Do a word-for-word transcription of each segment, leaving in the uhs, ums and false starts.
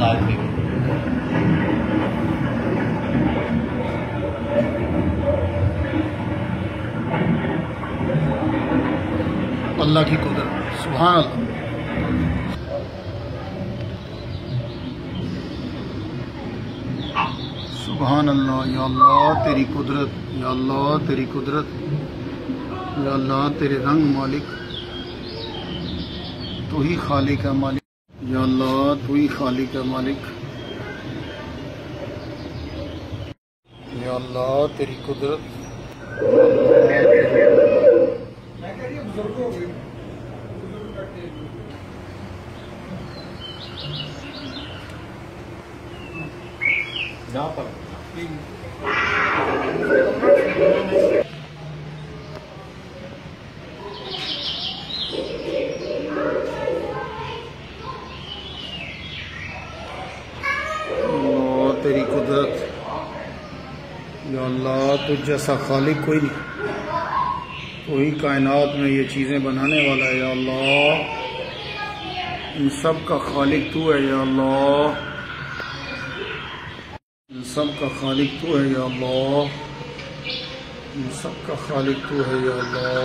नाज़रीन, अल्लाह की कुदरत, सुभान अल्लाह। सुभान अल्लाह, या अल्लाह तेरी कुदरत, या अल्लाह तेरी कुदरत, या अल्लाह तेरे रंग मालिक, तू ही खालिक है मालिक, या अल्लाह तू ही खालिक है मालिक, या अल्लाह तेरी कुदरत, यहाँ पर तेरी कुदरत, या अल्लाह तुझ जैसा खालिक कोई नहीं, तो ही कायनात में ये चीज़ें बनाने वाला है। या अल्लाह इन सब का खालिक तू है, या अल्लाह इन सब का खालिक तू है, या अल्लाह इन सब का खालिक तू है, या अल्लाह।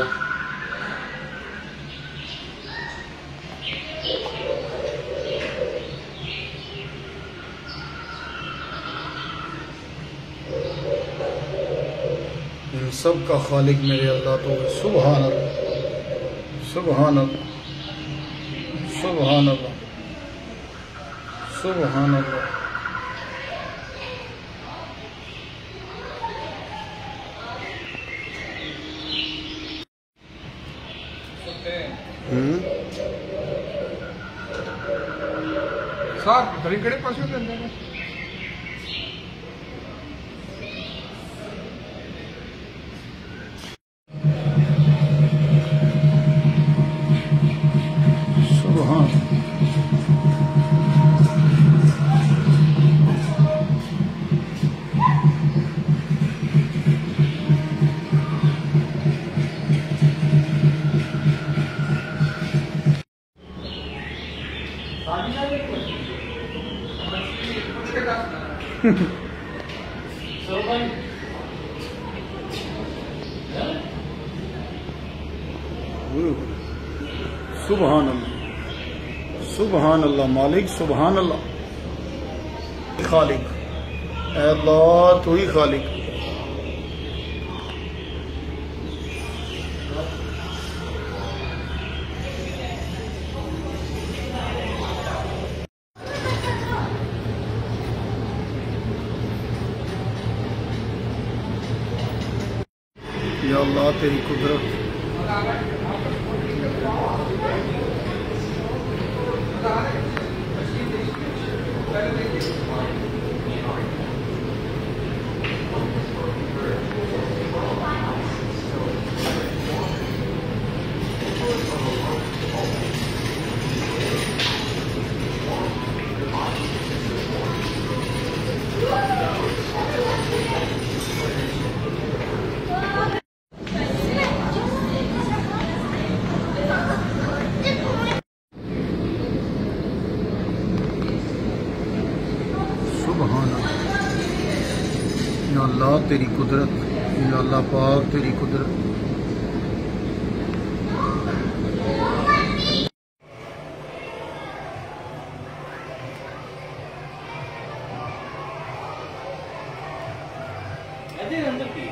इन सब का खालिक मेरे अल्लाह तो है। सुभान अल्लाह, सुभान अल्लाह, सुभान अल्लाह, सुभान अल्लाह। हम्म साहब घड़ी घड़ी पास में सुभान अल्लाह, सुभान अल्लाह मालिक, सुभान अल्लाह खालिक, अल्लाह तू ही खालिक। या अल्लाह तेरी कुदरत, या अल्लाह तेरी कुदरत, या अल्लाह पाक तेरी कुदरत। अंदर